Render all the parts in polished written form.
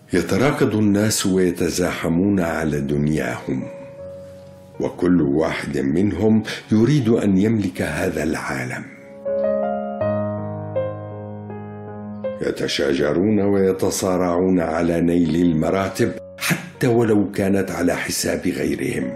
يتراكض الناس ويتزاحمون على دنياهم، وكل واحد منهم يريد أن يملك هذا العالم. يتشاجرون ويتصارعون على نيل المراتب حتى ولو كانت على حساب غيرهم.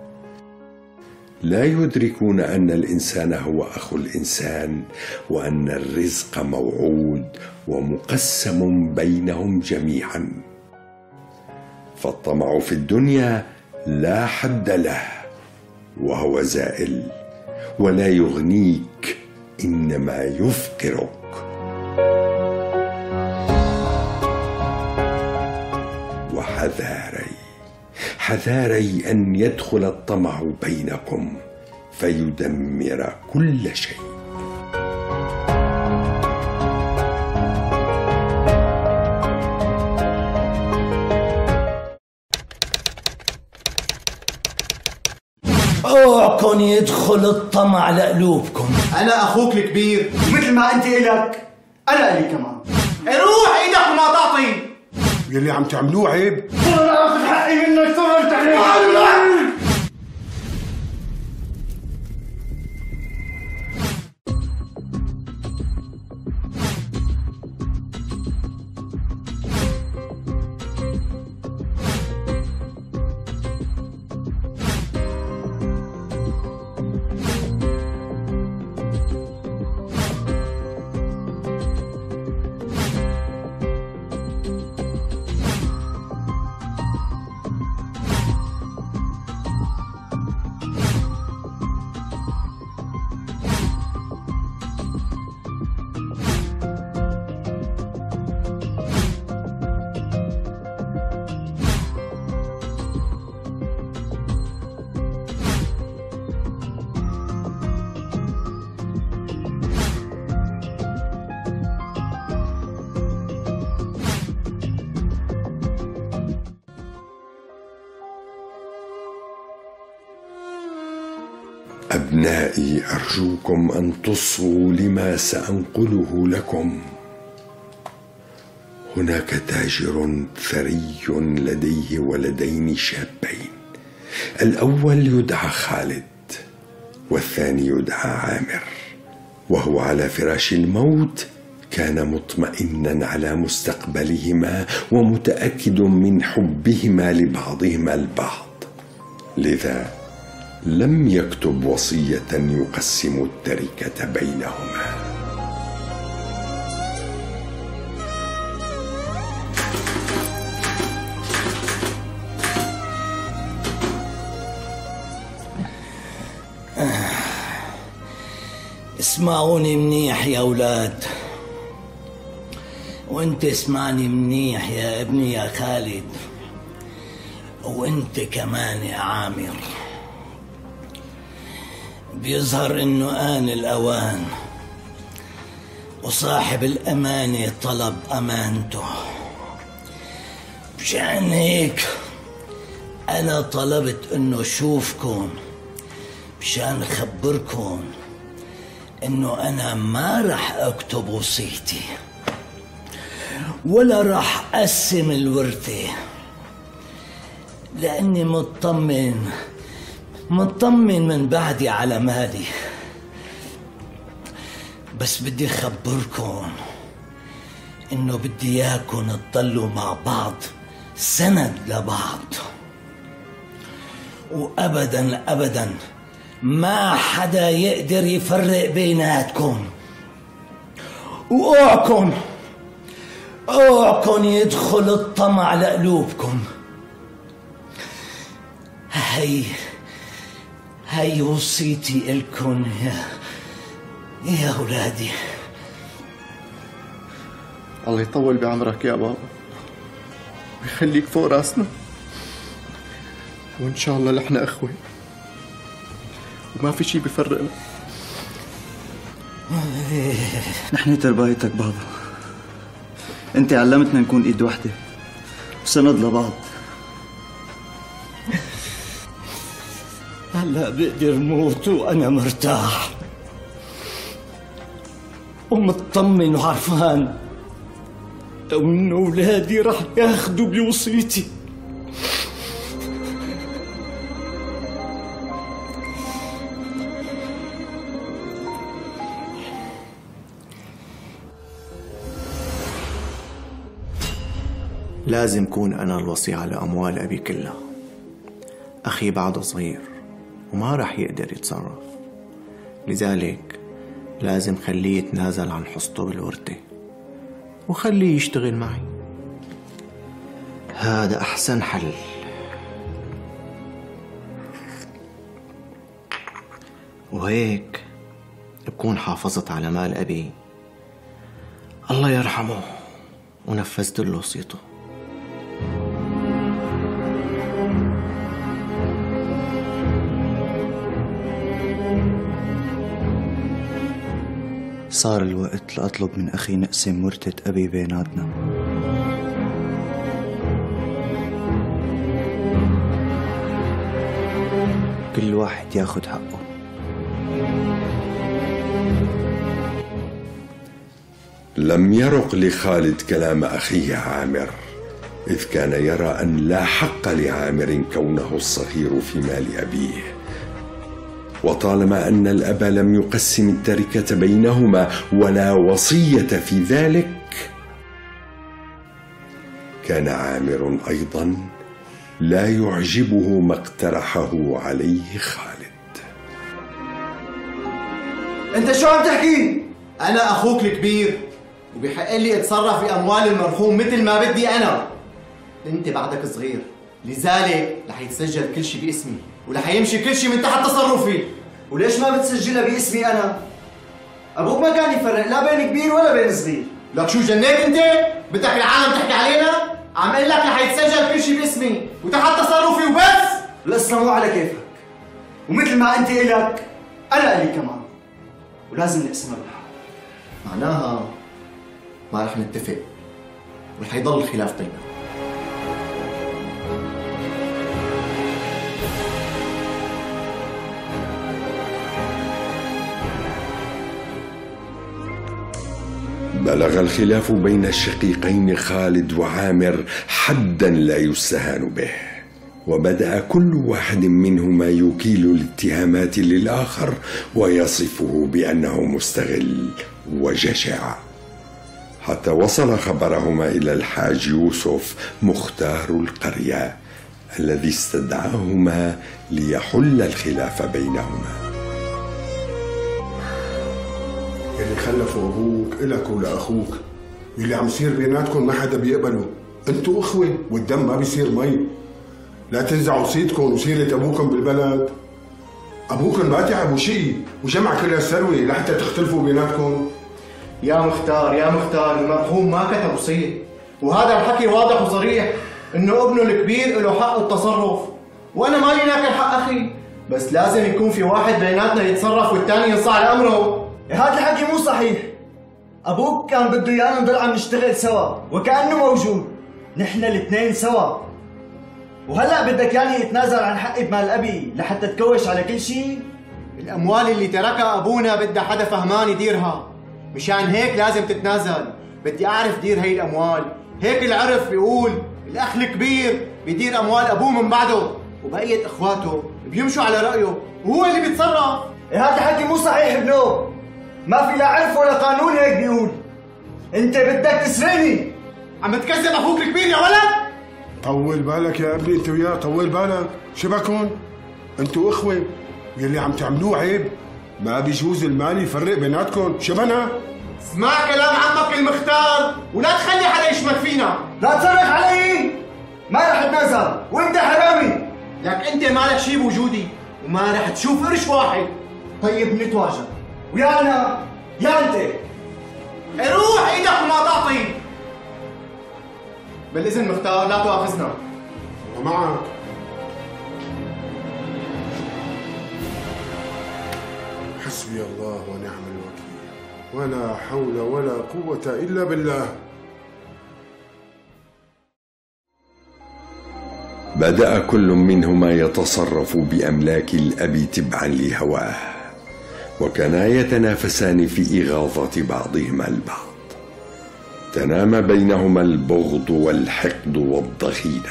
لا يدركون أن الإنسان هو أخو الإنسان، وأن الرزق موعود ومقسم بينهم جميعا. فالطمع في الدنيا لا حد له، وهو زائل ولا يغنيك، إنما يفقرك. حذاري أن يدخل الطمع بينكم فيدمر كل شيء. اوعكم يدخل الطمع لقلوبكم. انا اخوك الكبير، ومثل ما انت الك انا الي كمان. روح ايدك وما تعطي. يلي عم تعملوه عيب. انا اخذ حقي منك. صرفت عليك. أبنائي، أرجوكم أن تصغوا لما سأنقله لكم. هناك تاجر ثري لديه ولدين شابين، الأول يدعى خالد والثاني يدعى عامر. وهو على فراش الموت كان مطمئنا على مستقبلهما ومتأكد من حبهما لبعضهما البعض، لذا لم يكتب وصية يقسم التركة بينهما. اسمعوني منيح يا أولاد، وانت اسمعني منيح يا ابني يا خالد، وانت كمان يا عامر. بيظهر انه آن الأوان، وصاحب الأمانة طلب أمانته. مشان هيك أنا طلبت انه اشوفكم مشان اخبركم انه انا ما رح اكتب وصيتي ولا رح اقسم الورثة، لاني مطمن من بعدي على مالي. بس بدي اخبركم انه بدي اياكم تضلوا مع بعض سند لبعض، وابدا ابدا ما حدا يقدر يفرق بيناتكم. اوعكم يدخل الطمع لقلوبكم. هي وصيتي إلكم يا أولادي. الله يطول بعمرك يا بابا ويخليك فوق راسنا، وإن شاء الله نحن أخوة وما في شي بيفرقنا. نحن تربايتك بابا، انت علمتنا نكون ايد وحده وسند لبعض. هلا بقدر موت وانا مرتاح ومطمن وعرفان لو إن أولادي رح ياخدوا بوصيتي. لازم كون أنا الوصي على أموال أبي كلها. أخي بعده صغير وما رح يقدر يتصرف، لذلك لازم خليه يتنازل عن حصته بالورثة وخليه يشتغل معي. هذا أحسن حل. وهيك بكون حافظت على مال أبي الله يرحمه ونفذت له وصيته. صار الوقت لأطلب من أخي نقسم ورثة أبي بيناتنا. كل واحد ياخد حقه. لم يرق لخالد كلام أخيه عامر، إذ كان يرى أن لا حق لعامر كونه الصغير في مال أبيه، وطالما أن الأب لم يقسم التركة بينهما ولا وصية في ذلك، كان عامر أيضا لا يعجبه ما اقترحه عليه خالد. أنت شو عم تحكي؟ أنا أخوك الكبير وبحق لي أتصرف بأموال المرحوم مثل ما بدي أنا. أنت بعدك صغير، لذلك رح يتسجل كل شيء باسمي ورح يمشي كل شيء من تحت تصرفي. وليش ما بتسجلها باسمي أنا؟ أبوك ما كان يفرق لا بين كبير ولا بين صغير. لك شو جنيت أنت؟ بدك العالم تحكي علينا؟ عم اقول لك رح يتسجل كل شيء باسمي وتحت تصرفي وبس. القصة مو على كيفك، ومثل ما أنت إلك أنا إلي كمان، ولازم نقسمها بالحق. معناها ما رح نتفق ورح يضل الخلاف بيننا. بلغ الخلاف بين الشقيقين خالد وعامر حدا لا يستهان به، وبدأ كل واحد منهما يكيل الاتهامات للآخر ويصفه بأنه مستغل وجشع، حتى وصل خبرهما إلى الحاج يوسف مختار القرية الذي استدعاهما ليحل الخلاف بينهما. اللي خلفوا ابوك الك ولاخوك، اللي عم يصير بيناتكم ما حدا بيقبله. انتوا اخوه والدم ما بيصير مي. لا تنزعوا وصيتكم وسيره ابوكم بالبلد. ابوكم ما تعب وشقي وجمع كل هالثروه لحتى تختلفوا بيناتكم. يا مختار المرحوم ما كتب وصيه، وهذا الحكي واضح وصريح انه ابنه الكبير له حق التصرف، وانا مالي ناكل حق اخي، بس لازم يكون في واحد بيناتنا يتصرف والثاني ينصاع على امره. هذا الحكي مو صحيح. أبوك كان بده إيانا نضل عم نشتغل سوا وكأنه موجود، نحن الاثنين سوا. وهلا بدك يعني يتنازل عن حقي بمال أبي لحتى تكوش على كل شيء؟ الأموال اللي تركها أبونا بدها حدا فهمان يديرها، مشان هيك لازم تتنازل. بدي أعرف دير هي الأموال. هيك العرف بيقول الأخ الكبير بيدير أموال أبوه من بعده، وبقية إخواته بيمشوا على رأيه وهو اللي بيتصرف. هذا الحكي مو صحيح ابنو، ما في لا عرف ولا قانون هيك بيقول. انت بدك تسرقني. عم تكذب اخوك الكبير يا ولد. طول بالك يا ابني انت وياه، طول بالك. شبكون؟ انتوا اخوه، يلي عم تعملوه عيب. ما بيجوز المال يفرق بيناتكم. شبنا؟ اسمع كلام عمك المختار ولا تخلي حدا يشمت فينا. لا تصرخ علي، ما رح اتنازل وانت حرامي. لك انت مالك شي بوجودي وما رح تشوف قرش واحد. طيب نتواجد، ويا انا يا انت. روح ايدك وما تعطي. بالاذن مختار لا تؤاخذنا. ومعك. حسبي الله ونعم الوكيل، ولا حول ولا قوة إلا بالله. بدأ كل منهما يتصرف بأملاك الأب تبعا لهواه، وكانا يتنافسان في إغاظة بعضهما البعض. تنام بينهما البغض والحقد والضغينة.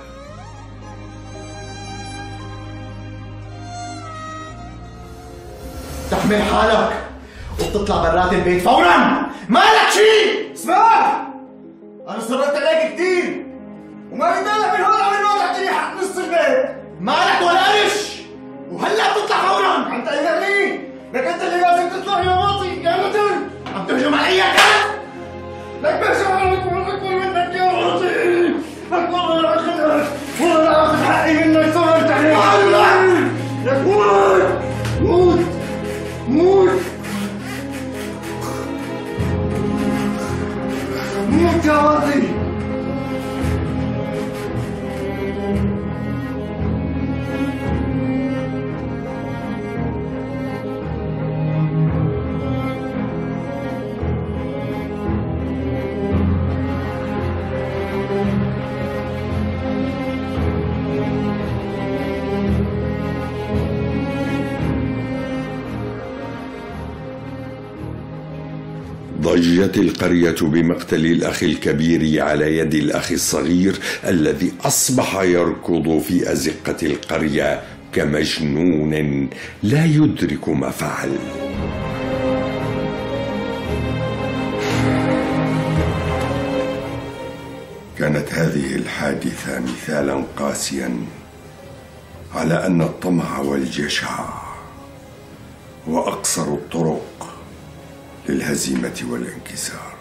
تحمل حالك وبتطلع برات البيت فورا، مالك شيء. اسمع، انا صرت عليك كثير وما بدي من هون على الوضع تعطيني حق نص البيت. مالك ولا قرش، وهلا بتطلع فورا. عم تقهرني؟ لك انت اللي لازم تطلع يا واطي يا رجل. عم تهجم علي يا كلب. لك بهجم عليك اكبر منك يا واطي. والله لا اخذك، والله لا اخذ حقي منك. صرت عليك. لك موت موت موت موت يا واطي. ضجت القرية بمقتل الأخ الكبير على يد الأخ الصغير الذي أصبح يركض في أزقة القرية كمجنون لا يدرك ما فعل. كانت هذه الحادثة مثالا قاسيا على أن الطمع والجشع هو أقصر الطرق للهزيمة والانكسار.